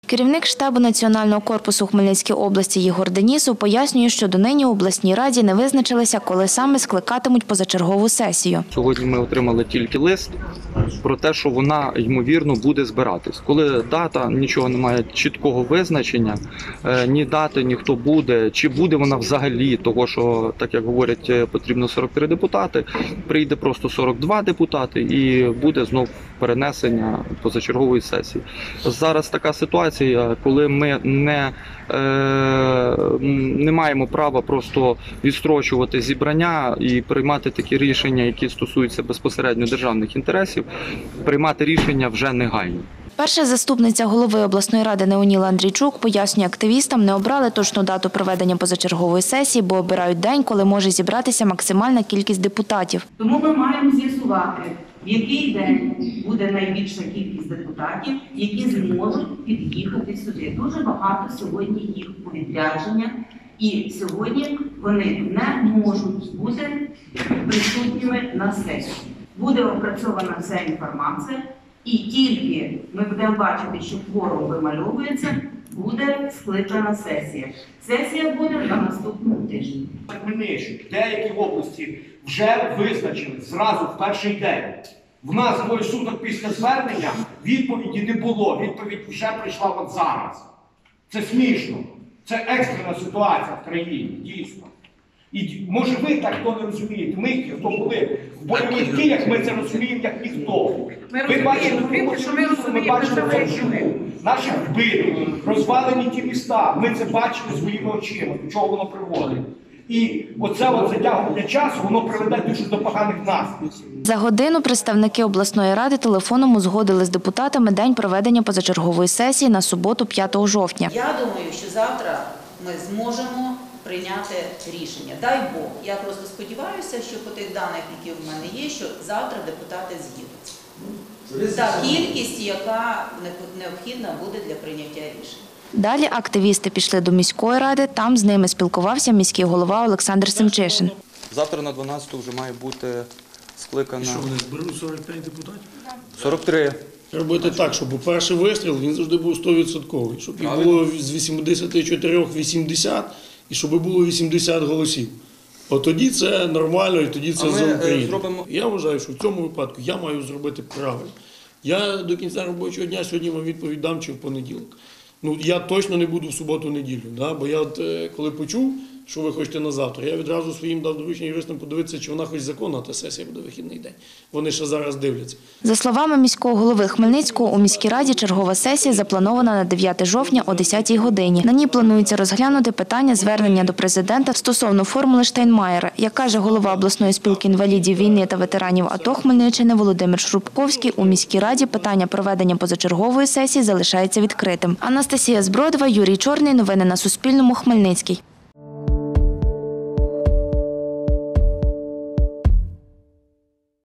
Керівник штабу Національного корпусу Хмельницькій області Єгор Денісов пояснює, що донині у обласній раді не визначилися, коли саме скликатимуть позачергову сесію. Сьогодні ми отримали тільки лист про те, що вона, ймовірно, буде збиратись. Коли дата, нічого немає чіткого визначення, ні дати, ні хто буде, чи буде вона взагалі, того, що, так як говорять, потрібно 43 депутати, прийде просто 42 депутати і буде знов перенесення позачергової сесії. Зараз така ситуація, коли ми не маємо права просто відстрочувати зібрання і приймати такі рішення, які стосуються безпосередньо державних інтересів, приймати рішення вже негайно. Перша заступниця голови обласної ради Неоніла Андрійчук пояснює, активістам не обрали точну дату проведення позачергової сесії, бо обирають день, коли може зібратися максимальна кількість депутатів. Тому ми маємо з'ясувати, в який день буде найбільша кількість депутатів, які зможуть під'їхати сюди. Дуже багато сьогодні їх у відрядження, і сьогодні вони не можуть бути присутніми на сесії. Буде опрацьована вся інформація, і тільки ми будемо бачити, що кворум вимальовується, буде скликана сесія. Сесія буде на наступному тижні. Хмельниччині, деякі області вже визначили зразу в перший день. В нас двоє суток після звернення відповіді не було. Відповідь вже прийшла от зараз. Це смішно. Це екстрена ситуація в країні, дійсно. І може ви так хто не розумієте, ми ті, хто були в бойових діях, ми це розуміємо як ніхто. Ви бачили, ми бачили Форчуку, наших вбитих, розвалені ті міста. Ми це бачили своїми очима, до чого воно приводить. І оце затягування часу, воно приведе дуже до поганих наслідків. За годину представники обласної ради телефоном узгодили з депутатами день проведення позачергової сесії на суботу, 5 жовтня. Я думаю, що завтра ми зможемо прийняти рішення. Дай Бог. Я просто сподіваюся, що по тих даних, які в мене є, що завтра депутати з'їдуться. Та кількість, яка необхідна буде для прийняття рішень. Далі активісти пішли до міської ради, там з ними спілкувався міський голова Олександр Семчишин. Завтра на 12-ту вже має бути скликана... Що, вони зберуть 45 депутатів? 43. Робити так, щоб перший вистріл, він завжди був 100%. Щоб їх було з 84 80 і щоб було 80 голосів. От тоді це нормально і тоді це за Україну. Я вважаю, що в цьому випадку я маю зробити правильно. Я до кінця робочого дня сьогодні вам відповідь дам чи в понеділок. Ну, я точно не буду в суботу-неділю, да? Бо я коли почув, що ви хочете на завтра, я відразу своїм дав доручення юристам подивитися, чи вона хоч законна, та сесія буде вихідний день. Вони ще зараз дивляться. За словами міського голови Хмельницького, у міській раді чергова сесія запланована на 9 жовтня о 10-й годині. На ній планується розглянути питання звернення до президента стосовно формули Штайнмаєра. Як каже голова обласної спілки інвалідів війни та ветеранів АТО Хмельниччини Володимир Шрубковський, у міській раді питання проведення позачергової сесії залишається відкритим. Анастасія Збродова, Юрій Чорний. Новини на Суспільному. Хмельницький.